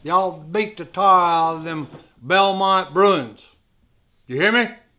Y'all beat the tar out of them Belmont Bruins. You hear me?